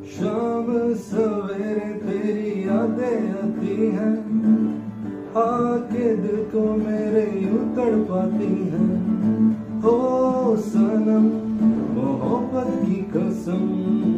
शाम सवेरे तेरी यादें आती हैं, आके दिल को मेरे यूं तड़पाती हैं। हो सनम मोहब्बत की कसम